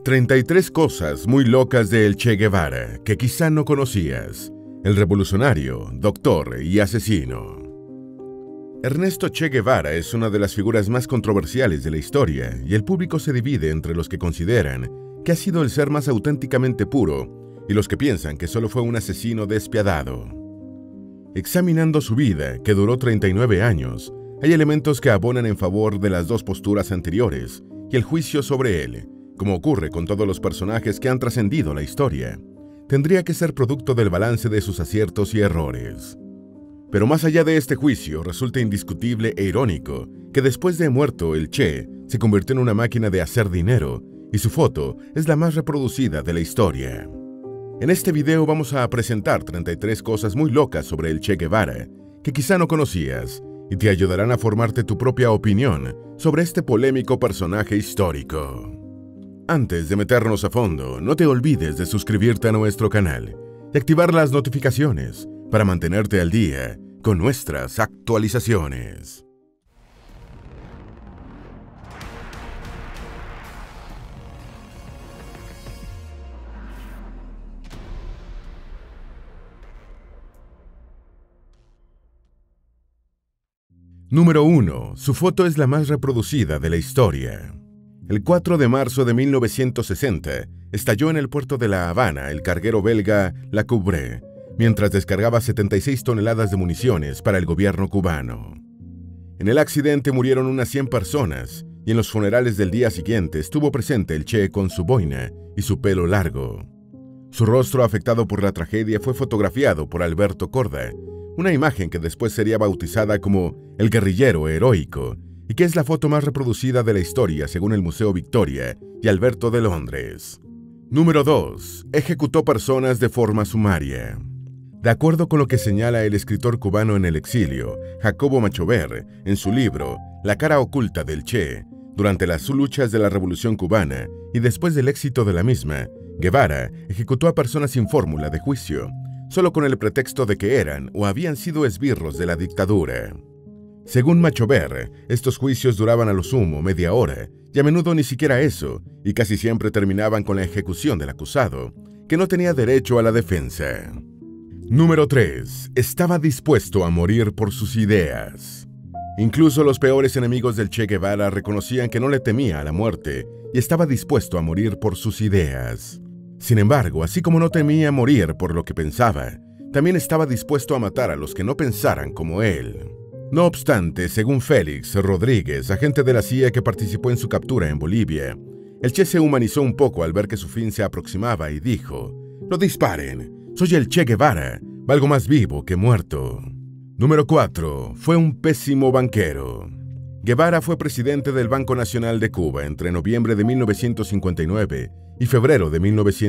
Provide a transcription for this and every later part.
33 cosas muy locas de El Che Guevara que quizá no conocías. El revolucionario, doctor y asesino. Ernesto Che Guevara es una de las figuras más controversiales de la historia y el público se divide entre los que consideran que ha sido el ser más auténticamente puro y los que piensan que solo fue un asesino despiadado. Examinando su vida, que duró 39 años, hay elementos que abonan en favor de las dos posturas anteriores y el juicio sobre él, como ocurre con todos los personajes que han trascendido la historia, tendría que ser producto del balance de sus aciertos y errores. Pero más allá de este juicio, resulta indiscutible e irónico que después de muerto el Che se convirtió en una máquina de hacer dinero y su foto es la más reproducida de la historia. En este video vamos a presentar 33 cosas muy locas sobre el Che Guevara que quizá no conocías y te ayudarán a formarte tu propia opinión sobre este polémico personaje histórico. Antes de meternos a fondo, no te olvides de suscribirte a nuestro canal y activar las notificaciones para mantenerte al día con nuestras actualizaciones. Número 1. Su foto es la más reproducida de la historia. El 4 de marzo de 1960, estalló en el puerto de La Habana el carguero belga La Couvrée, mientras descargaba 76 toneladas de municiones para el gobierno cubano. En el accidente murieron unas 100 personas, y en los funerales del día siguiente estuvo presente el Che con su boina y su pelo largo. Su rostro afectado por la tragedia fue fotografiado por Alberto Korda, una imagen que después sería bautizada como el guerrillero heroico, y que es la foto más reproducida de la historia según el Museo Victoria y Alberto de Londres. Número 2. Ejecutó personas de forma sumaria. De acuerdo con lo que señala el escritor cubano en el exilio, Jacobo Machover, en su libro La cara oculta del Che, durante las luchas de la Revolución Cubana y después del éxito de la misma, Guevara ejecutó a personas sin fórmula de juicio, solo con el pretexto de que eran o habían sido esbirros de la dictadura. Según Machover, estos juicios duraban a lo sumo media hora, y a menudo ni siquiera eso, y casi siempre terminaban con la ejecución del acusado, que no tenía derecho a la defensa. Número 3. Estaba dispuesto a morir por sus ideas. Incluso los peores enemigos del Che Guevara reconocían que no le temía a la muerte y estaba dispuesto a morir por sus ideas. Sin embargo, así como no temía morir por lo que pensaba, también estaba dispuesto a matar a los que no pensaran como él. No obstante, según Félix Rodríguez, agente de la CIA que participó en su captura en Bolivia, el Che se humanizó un poco al ver que su fin se aproximaba y dijo: «No disparen, soy el Che Guevara, valgo más vivo que muerto». Número 4. Fue un pésimo banquero. Guevara fue presidente del Banco Nacional de Cuba entre noviembre de 1959 y febrero de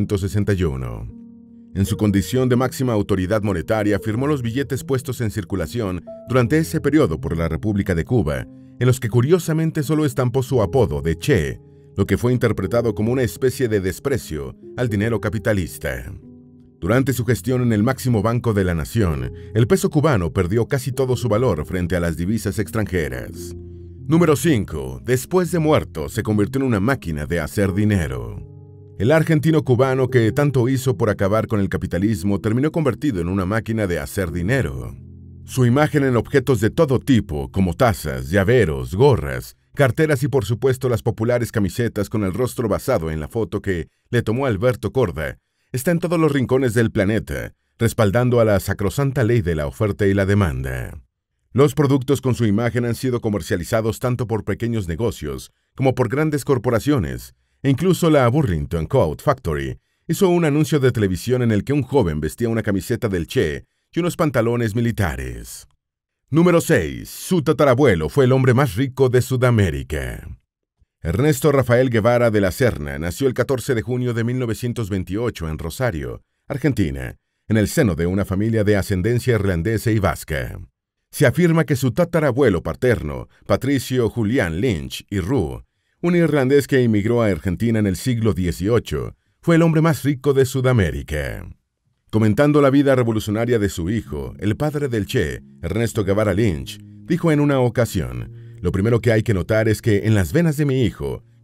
1961. En su condición de máxima autoridad monetaria, firmó los billetes puestos en circulación durante ese periodo por la República de Cuba, en los que curiosamente solo estampó su apodo de Che, lo que fue interpretado como una especie de desprecio al dinero capitalista. Durante su gestión en el máximo banco de la nación, el peso cubano perdió casi todo su valor frente a las divisas extranjeras. Número 5. Después de muerto, se convirtió en una máquina de hacer dinero. El argentino cubano que tanto hizo por acabar con el capitalismo terminó convertido en una máquina de hacer dinero. Su imagen en objetos de todo tipo, como tazas, llaveros, gorras, carteras y por supuesto las populares camisetas con el rostro basado en la foto que le tomó Alberto Korda, está en todos los rincones del planeta, respaldando a la sacrosanta ley de la oferta y la demanda. Los productos con su imagen han sido comercializados tanto por pequeños negocios como por grandes corporaciones, e incluso la Burlington Coat Factory hizo un anuncio de televisión en el que un joven vestía una camiseta del Che y unos pantalones militares. Número 6. Su tatarabuelo fue el hombre más rico de Sudamérica. Ernesto Rafael Guevara de la Serna nació el 14 de junio de 1928 en Rosario, Argentina, en el seno de una familia de ascendencia irlandesa y vasca. Se afirma que su tatarabuelo paterno, Patricio Julián Lynch y Roux, un irlandés que emigró a Argentina en el siglo XVIII, fue el hombre más rico de Sudamérica. Comentando la vida revolucionaria de su hijo, el padre del Che, Ernesto Guevara Lynch, dijo en una ocasión: «Lo primero que hay que notar es que en las venas de mi hijo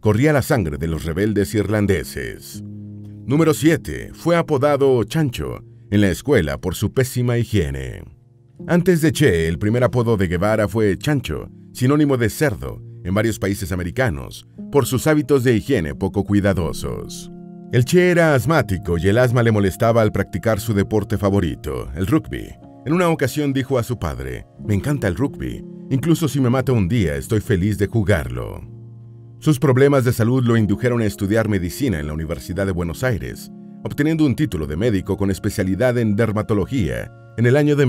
corría la sangre de los rebeldes irlandeses. Número 7. Fue apodado Chancho en la escuela por su pésima higiene. Antes de Che, el primer apodo de Guevara fue Chancho, sinónimo de cerdo, en varios países americanos, por sus hábitos de higiene poco cuidadosos. El Che era asmático y el asma le molestaba al practicar su deporte favorito, el rugby. En una ocasión dijo a su padre: «Me encanta el rugby, incluso si me mata un día estoy feliz de jugarlo». Sus problemas de salud lo indujeron a estudiar medicina en la Universidad de Buenos Aires, obteniendo un título de médico con especialidad en dermatología en el año de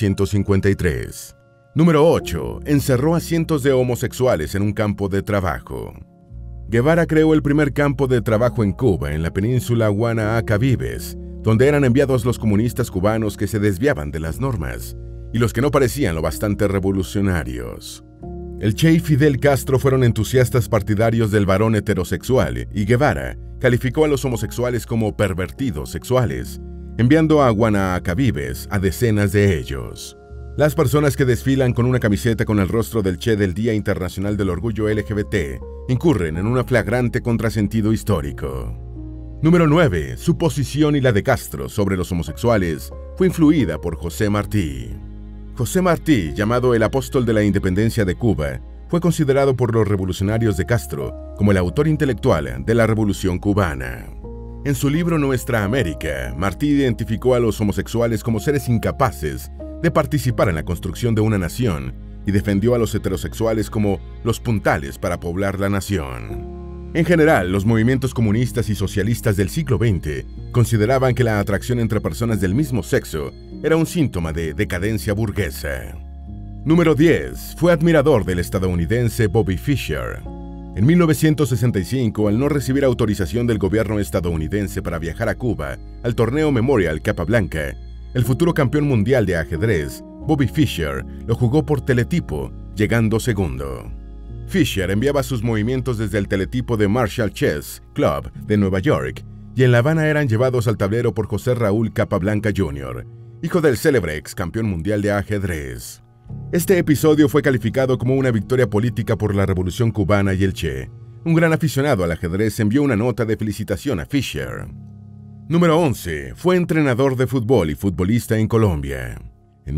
1953. Número 8. Encerró a cientos de homosexuales en un campo de trabajo. Guevara creó el primer campo de trabajo en Cuba, en la península Guanahacabibes, donde eran enviados los comunistas cubanos que se desviaban de las normas y los que no parecían lo bastante revolucionarios. El Che y Fidel Castro fueron entusiastas partidarios del varón heterosexual y Guevara calificó a los homosexuales como pervertidos sexuales, enviando a Guanahacabibes a decenas de ellos. Las personas que desfilan con una camiseta con el rostro del Che del Día Internacional del Orgullo LGBT incurren en un flagrante contrasentido histórico. Número 9. Su posición y la de Castro sobre los homosexuales fue influida por José Martí. José Martí, llamado el apóstol de la independencia de Cuba, fue considerado por los revolucionarios de Castro como el autor intelectual de la Revolución Cubana. En su libro Nuestra América, Martí identificó a los homosexuales como seres incapaces de participar en la construcción de una nación y defendió a los heterosexuales como los puntales para poblar la nación. En general, los movimientos comunistas y socialistas del siglo XX consideraban que la atracción entre personas del mismo sexo era un síntoma de decadencia burguesa. Número 10. Fue admirador del estadounidense Bobby Fischer. En 1965, al no recibir autorización del gobierno estadounidense para viajar a Cuba al torneo Memorial Capablanca, el futuro campeón mundial de ajedrez, Bobby Fischer, lo jugó por teletipo, llegando segundo. Fischer enviaba sus movimientos desde el teletipo de Marshall Chess Club de Nueva York y en La Habana eran llevados al tablero por José Raúl Capablanca Jr., hijo del célebre ex campeón mundial de ajedrez. Este episodio fue calificado como una victoria política por la Revolución Cubana y el Che. Un gran aficionado al ajedrez envió una nota de felicitación a Fischer. Número 11. Fue entrenador de fútbol y futbolista en Colombia. En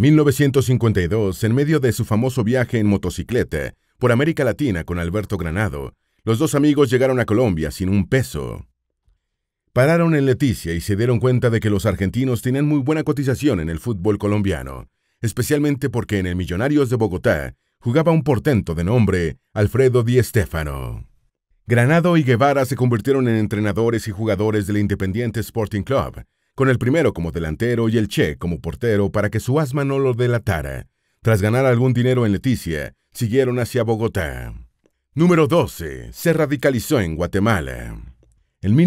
1952, en medio de su famoso viaje en motocicleta por América Latina con Alberto Granado, los dos amigos llegaron a Colombia sin un peso. Pararon en Leticia y se dieron cuenta de que los argentinos tenían muy buena cotización en el fútbol colombiano, especialmente porque en el Millonarios de Bogotá jugaba un portento de nombre Alfredo Di Stéfano. Granado y Guevara se convirtieron en entrenadores y jugadores del Independiente Sporting Club, con el primero como delantero y el Che como portero para que su asma no lo delatara. Tras ganar algún dinero en Leticia, siguieron hacia Bogotá. Número 12. Se radicalizó en Guatemala. En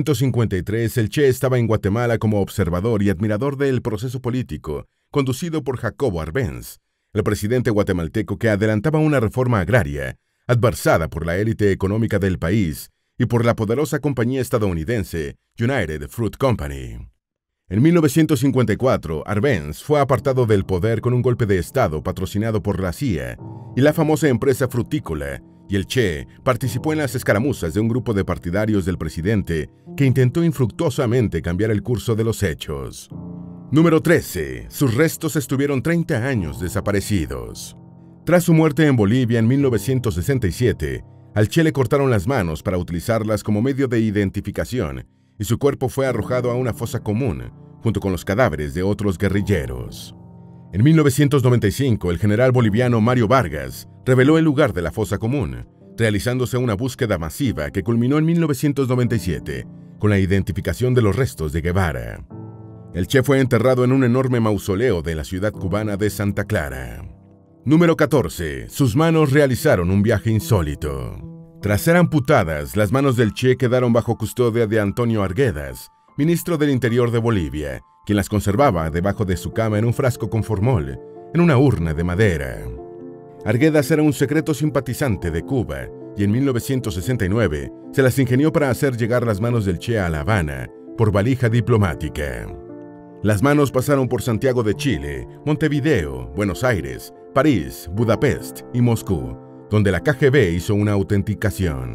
1953, el Che estaba en Guatemala como observador y admirador del proceso político conducido por Jacobo Arbenz, el presidente guatemalteco que adelantaba una reforma agraria adversada por la élite económica del país y por la poderosa compañía estadounidense United Fruit Company. En 1954, Arbenz fue apartado del poder con un golpe de Estado patrocinado por la CIA y la famosa empresa frutícola, y el Che participó en las escaramuzas de un grupo de partidarios del presidente que intentó infructuosamente cambiar el curso de los hechos. Número 13. Sus restos estuvieron 30 años desaparecidos. Tras su muerte en Bolivia en 1967, al Che le cortaron las manos para utilizarlas como medio de identificación y su cuerpo fue arrojado a una fosa común junto con los cadáveres de otros guerrilleros. En 1995, el general boliviano Mario Vargas reveló el lugar de la fosa común, realizándose una búsqueda masiva que culminó en 1997 con la identificación de los restos de Guevara. El Che fue enterrado en un enorme mausoleo de la ciudad cubana de Santa Clara. Número 14. Sus manos realizaron un viaje insólito. Tras ser amputadas, las manos del Che quedaron bajo custodia de Antonio Arguedas, ministro del Interior de Bolivia, quien las conservaba debajo de su cama en un frasco con formol, en una urna de madera. Arguedas era un secreto simpatizante de Cuba y en 1969 se las ingenió para hacer llegar las manos del Che a La Habana por valija diplomática. Las manos pasaron por Santiago de Chile, Montevideo, Buenos Aires, París, Budapest y Moscú, donde la KGB hizo una autenticación.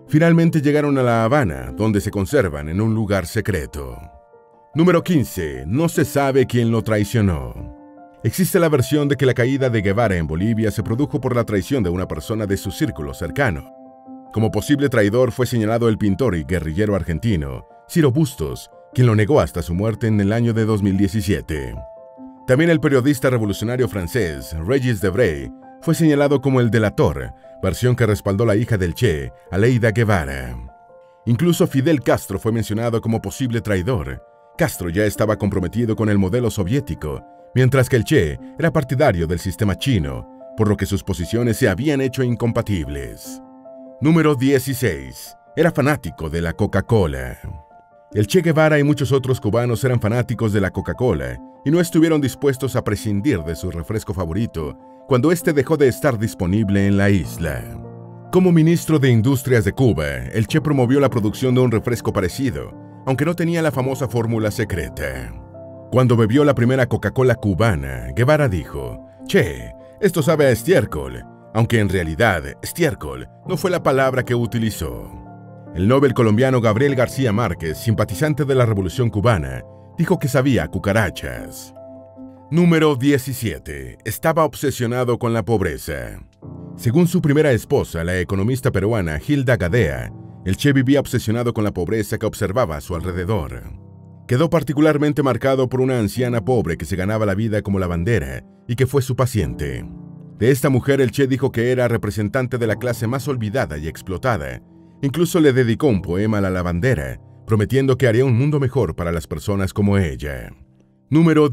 Finalmente llegaron a La Habana, donde se conservan en un lugar secreto. Número 15. No se sabe quién lo traicionó. Existe la versión de que la caída de Guevara en Bolivia se produjo por la traición de una persona de su círculo cercano. Como posible traidor fue señalado el pintor y guerrillero argentino, Ciro Bustos, quien lo negó hasta su muerte en el año de 2017. También el periodista revolucionario francés, Régis Debray, fue señalado como el delator, versión que respaldó la hija del Che, Aleida Guevara. Incluso Fidel Castro fue mencionado como posible traidor. Castro ya estaba comprometido con el modelo soviético, mientras que el Che era partidario del sistema chino, por lo que sus posiciones se habían hecho incompatibles. Número 16. Era fanático de la Coca-Cola. El Che Guevara y muchos otros cubanos eran fanáticos de la Coca-Cola y no estuvieron dispuestos a prescindir de su refresco favorito cuando este dejó de estar disponible en la isla. Como ministro de Industrias de Cuba, el Che promovió la producción de un refresco parecido, aunque no tenía la famosa fórmula secreta. Cuando bebió la primera Coca-Cola cubana, Guevara dijo: «Che, esto sabe a estiércol», aunque en realidad estiércol no fue la palabra que utilizó. El Nobel colombiano Gabriel García Márquez, simpatizante de la Revolución Cubana, dijo que sabía a cucarachas. Número 17. Estaba obsesionado con la pobreza. Según su primera esposa, la economista peruana Hilda Gadea, el Che vivía obsesionado con la pobreza que observaba a su alrededor. Quedó particularmente marcado por una anciana pobre que se ganaba la vida como lavandera y que fue su paciente. De esta mujer el Che dijo que era representante de la clase más olvidada y explotada. Incluso le dedicó un poema a la lavandera, prometiendo que haría un mundo mejor para las personas como ella. Número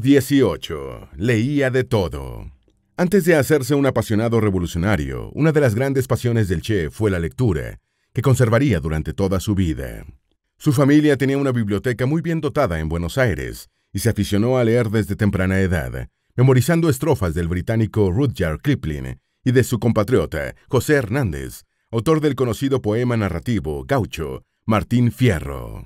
18. Leía de todo. Antes de hacerse un apasionado revolucionario, una de las grandes pasiones del Che fue la lectura, que conservaría durante toda su vida. Su familia tenía una biblioteca muy bien dotada en Buenos Aires y se aficionó a leer desde temprana edad, memorizando estrofas del británico Rudyard Kipling y de su compatriota José Hernández, autor del conocido poema narrativo Gaucho, Martín Fierro.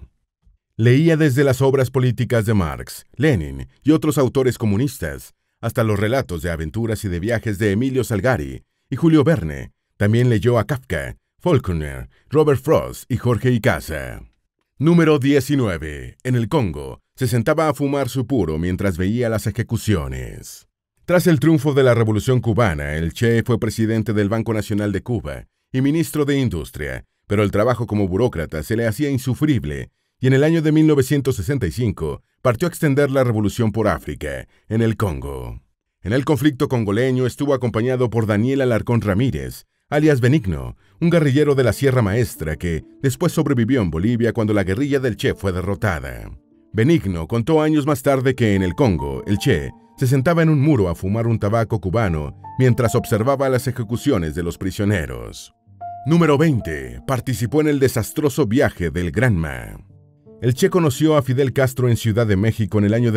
Leía desde las obras políticas de Marx, Lenin y otros autores comunistas, hasta los relatos de aventuras y de viajes de Emilio Salgari y Julio Verne. También leyó a Kafka, Faulkner, Robert Frost y Jorge Icaza. Número 19. En el Congo, se sentaba a fumar su puro mientras veía las ejecuciones. Tras el triunfo de la Revolución Cubana, el Che fue presidente del Banco Nacional de Cuba y ministro de Industria, pero el trabajo como burócrata se le hacía insufrible y en el año de 1965 partió a extender la revolución por África, en el Congo. En el conflicto congoleño estuvo acompañado por Daniel Alarcón Ramírez, alias Benigno, un guerrillero de la Sierra Maestra que después sobrevivió en Bolivia cuando la guerrilla del Che fue derrotada. Benigno contó años más tarde que en el Congo, el Che se sentaba en un muro a fumar un tabaco cubano mientras observaba las ejecuciones de los prisioneros. Número 20. Participó en el desastroso viaje del Granma. El Che conoció a Fidel Castro en Ciudad de México en el año de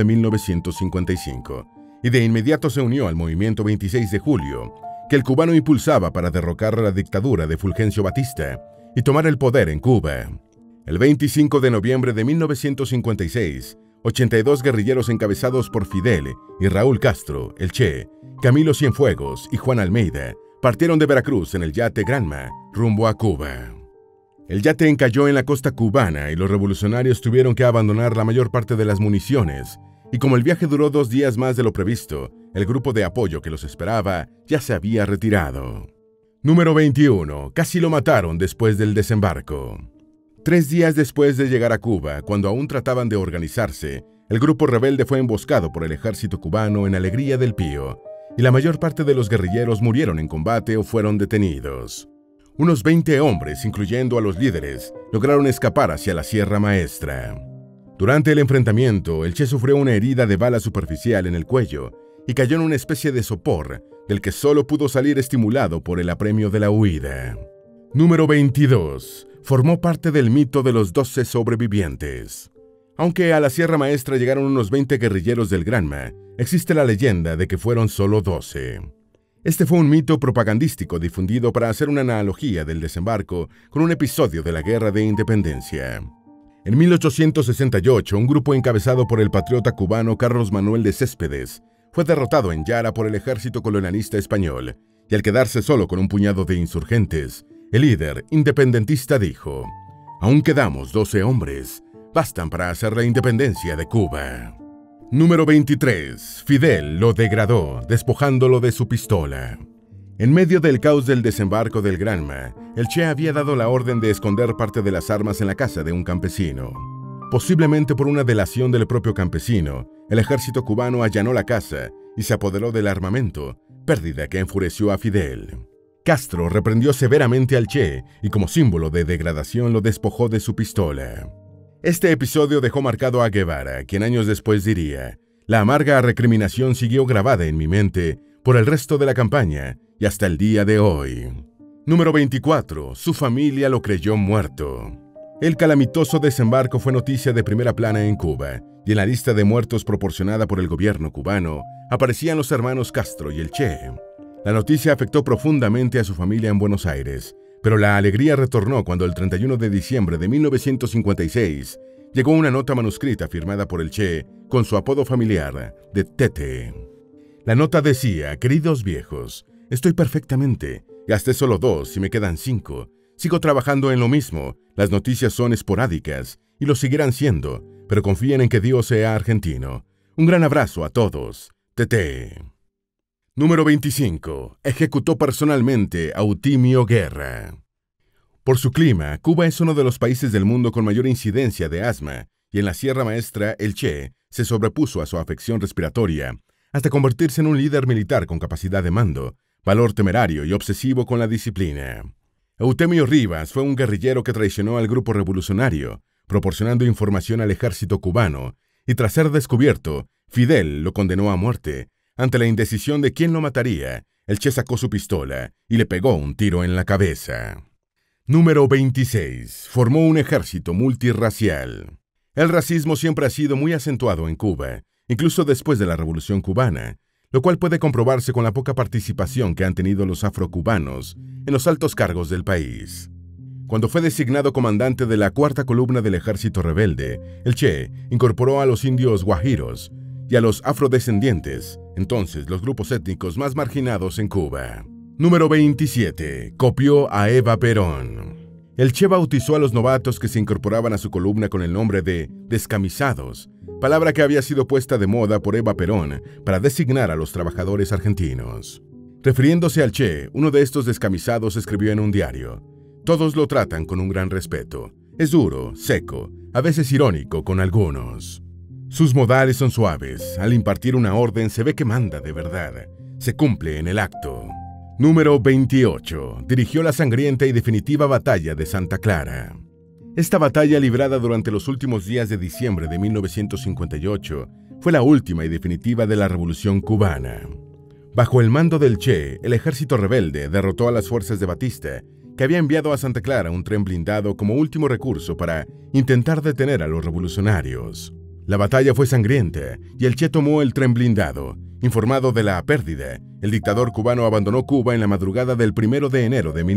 1955 y de inmediato se unió al movimiento 26 de julio, que el cubano impulsaba para derrocar la dictadura de Fulgencio Batista y tomar el poder en Cuba. El 25 de noviembre de 1956, 82 guerrilleros encabezados por Fidel y Raúl Castro, el Che, Camilo Cienfuegos y Juan Almeida partieron de Veracruz en el yate Granma rumbo a Cuba. El yate encalló en la costa cubana y los revolucionarios tuvieron que abandonar la mayor parte de las municiones, y como el viaje duró 2 días más de lo previsto, el grupo de apoyo que los esperaba ya se había retirado. Número 21. Casi lo mataron después del desembarco. 3 días después de llegar a Cuba, cuando aún trataban de organizarse, el grupo rebelde fue emboscado por el ejército cubano en Alegría del Pío, y la mayor parte de los guerrilleros murieron en combate o fueron detenidos. Unos 20 hombres, incluyendo a los líderes, lograron escapar hacia la Sierra Maestra. Durante el enfrentamiento, el Che sufrió una herida de bala superficial en el cuello y cayó en una especie de sopor, del que solo pudo salir estimulado por el apremio de la huida. Número 22. Formó parte del mito de los 12 sobrevivientes. Aunque a la Sierra Maestra llegaron unos 20 guerrilleros del Granma, existe la leyenda de que fueron solo 12. Este fue un mito propagandístico difundido para hacer una analogía del desembarco con un episodio de la Guerra de Independencia. En 1868, un grupo encabezado por el patriota cubano Carlos Manuel de Céspedes fue derrotado en Yara por el ejército colonialista español, y al quedarse solo con un puñado de insurgentes, el líder independentista dijo: «Aún quedamos 12 hombres, bastan para hacer la independencia de Cuba». Número 23. Fidel lo degradó, despojándolo de su pistola. En medio del caos del desembarco del Granma, el Che había dado la orden de esconder parte de las armas en la casa de un campesino. Posiblemente por una delación del propio campesino, el ejército cubano allanó la casa y se apoderó del armamento, pérdida que enfureció a Fidel. Castro reprendió severamente al Che y como símbolo de degradación lo despojó de su pistola. Este episodio dejó marcado a Guevara, quien años después diría: «La amarga recriminación siguió grabada en mi mente por el resto de la campaña y hasta el día de hoy». Número 24. Su familia lo creyó muerto. El calamitoso desembarco fue noticia de primera plana en Cuba, y en la lista de muertos proporcionada por el gobierno cubano aparecían los hermanos Castro y el Che. La noticia afectó profundamente a su familia en Buenos Aires, pero la alegría retornó cuando el 31 de diciembre de 1956 llegó una nota manuscrita firmada por el Che con su apodo familiar de Tete. La nota decía: «Queridos viejos, estoy perfectamente, gasté solo 2 y me quedan 5. Sigo trabajando en lo mismo, las noticias son esporádicas y lo seguirán siendo, pero confíen en que Dios sea argentino. Un gran abrazo a todos. Tete». Número 25. Ejecutó personalmente a Eutimio Guerra. Por su clima, Cuba es uno de los países del mundo con mayor incidencia de asma, y en la Sierra Maestra el Che se sobrepuso a su afección respiratoria hasta convertirse en un líder militar con capacidad de mando, valor temerario y obsesivo con la disciplina. Eutemio Rivas fue un guerrillero que traicionó al grupo revolucionario, proporcionando información al ejército cubano, y tras ser descubierto, Fidel lo condenó a muerte. Ante la indecisión de quién lo mataría, el Che sacó su pistola y le pegó un tiro en la cabeza. Número 26. Formó un ejército multirracial. El racismo siempre ha sido muy acentuado en Cuba, incluso después de la Revolución Cubana, lo cual puede comprobarse con la poca participación que han tenido los afrocubanos en los altos cargos del país. Cuando fue designado comandante de la cuarta columna del ejército rebelde, el Che incorporó a los indios guajiros y a los afrodescendientes, entonces los grupos étnicos más marginados en Cuba. Número 27. Copió a Eva Perón. El Che bautizó a los novatos que se incorporaban a su columna con el nombre de descamisados, palabra que había sido puesta de moda por Eva Perón para designar a los trabajadores argentinos. Refiriéndose al Che, uno de estos descamisados escribió en un diario: «Todos lo tratan con un gran respeto. Es duro, seco, a veces irónico con algunos. Sus modales son suaves. Al impartir una orden se ve que manda de verdad. Se cumple en el acto». Número 28. Dirigió la sangrienta y definitiva batalla de Santa Clara. Esta batalla, librada durante los últimos días de diciembre de 1958, fue la última y definitiva de la Revolución Cubana. Bajo el mando del Che, el ejército rebelde derrotó a las fuerzas de Batista, que había enviado a Santa Clara un tren blindado como último recurso para intentar detener a los revolucionarios. La batalla fue sangrienta y el Che tomó el tren blindado. Informado de la pérdida, el dictador cubano abandonó Cuba en la madrugada del 1 de enero de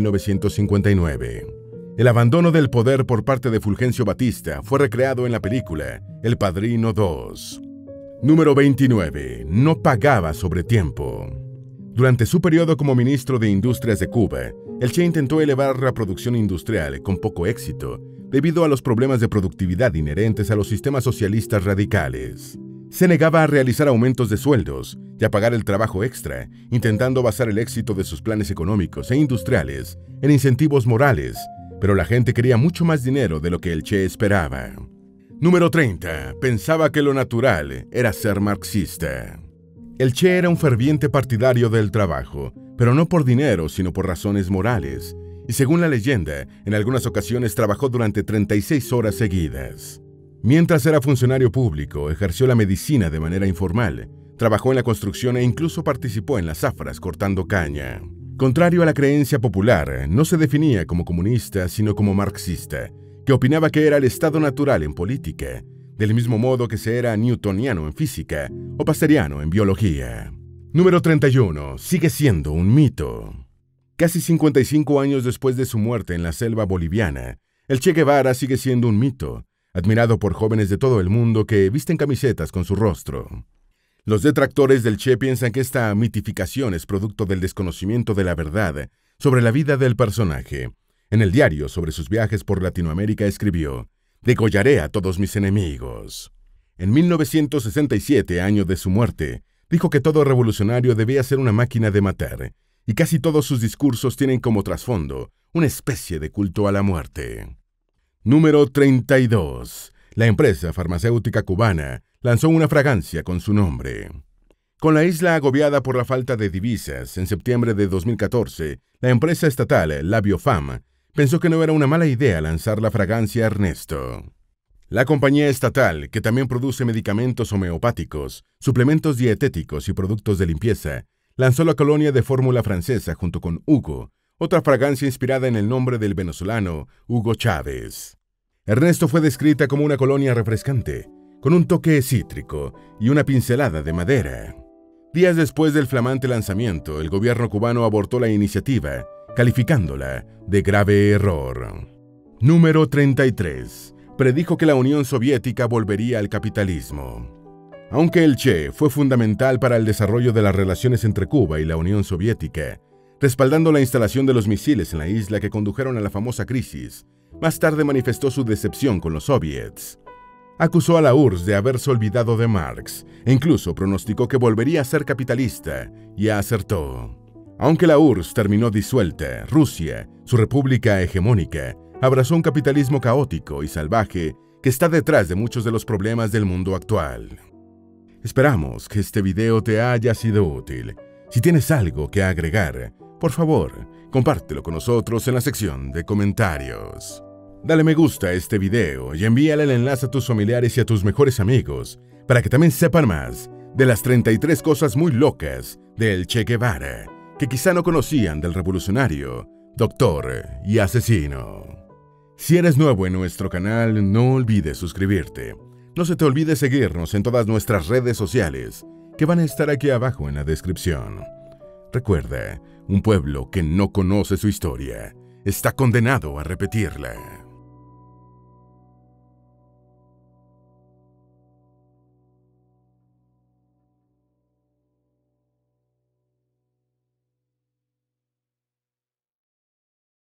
1959. El abandono del poder por parte de Fulgencio Batista fue recreado en la película El Padrino 2. Número 29. No pagaba sobre tiempo. Durante su periodo como ministro de Industrias de Cuba, el Che intentó elevar la producción industrial con poco éxito, debido a los problemas de productividad inherentes a los sistemas socialistas radicales. Se negaba a realizar aumentos de sueldos y a pagar el trabajo extra, intentando basar el éxito de sus planes económicos e industriales en incentivos morales, pero la gente quería mucho más dinero de lo que el Che esperaba. Número 30. Pensaba que lo natural era ser marxista. El Che era un ferviente partidario del trabajo, pero no por dinero, sino por razones morales, y según la leyenda, en algunas ocasiones trabajó durante 36 horas seguidas. Mientras era funcionario público, ejerció la medicina de manera informal, trabajó en la construcción e incluso participó en las zafras cortando caña. Contrario a la creencia popular, no se definía como comunista, sino como marxista, que opinaba que era el estado natural en política, del mismo modo que se era newtoniano en física o pasteriano en biología. Número 31. Sigue siendo un mito. Casi 55 años después de su muerte en la selva boliviana, el Che Guevara sigue siendo un mito, admirado por jóvenes de todo el mundo que visten camisetas con su rostro. Los detractores del Che piensan que esta mitificación es producto del desconocimiento de la verdad sobre la vida del personaje, En el diario sobre sus viajes por Latinoamérica escribió: «Degollaré a todos mis enemigos». En 1967, año de su muerte, dijo que todo revolucionario debía ser una máquina de matar, y casi todos sus discursos tienen como trasfondo una especie de culto a la muerte. Número 32. La empresa farmacéutica cubana lanzó una fragancia con su nombre. Con la isla agobiada por la falta de divisas, en septiembre de 2014, la empresa estatal LabioFam pensó que no era una mala idea lanzar la fragancia Ernesto. La compañía estatal, que también produce medicamentos homeopáticos, suplementos dietéticos y productos de limpieza, lanzó la colonia de fórmula francesa junto con Hugo, otra fragancia inspirada en el nombre del venezolano Hugo Chávez. Ernesto fue descrita como una colonia refrescante, con un toque cítrico y una pincelada de madera. Días después del flamante lanzamiento, el gobierno cubano abortó la iniciativa, calificándola de grave error. Número 33. Predijo que la Unión Soviética volvería al capitalismo. Aunque el Che fue fundamental para el desarrollo de las relaciones entre Cuba y la Unión Soviética, respaldando la instalación de los misiles en la isla que condujeron a la famosa crisis, más tarde manifestó su decepción con los soviets. Acusó a la URSS de haberse olvidado de Marx e incluso pronosticó que volvería a ser capitalista, y acertó. Aunque la URSS terminó disuelta, Rusia, su república hegemónica, abrazó un capitalismo caótico y salvaje que está detrás de muchos de los problemas del mundo actual. Esperamos que este video te haya sido útil. Si tienes algo que agregar, por favor, compártelo con nosotros en la sección de comentarios. Dale me gusta a este video y envíale el enlace a tus familiares y a tus mejores amigos para que también sepan más de las 33 cosas muy locas del Che Guevara que quizá no conocían del revolucionario, doctor y asesino. Si eres nuevo en nuestro canal, no olvides suscribirte. No se te olvide seguirnos en todas nuestras redes sociales, que van a estar aquí abajo en la descripción. Recuerda, un pueblo que no conoce su historia está condenado a repetirla.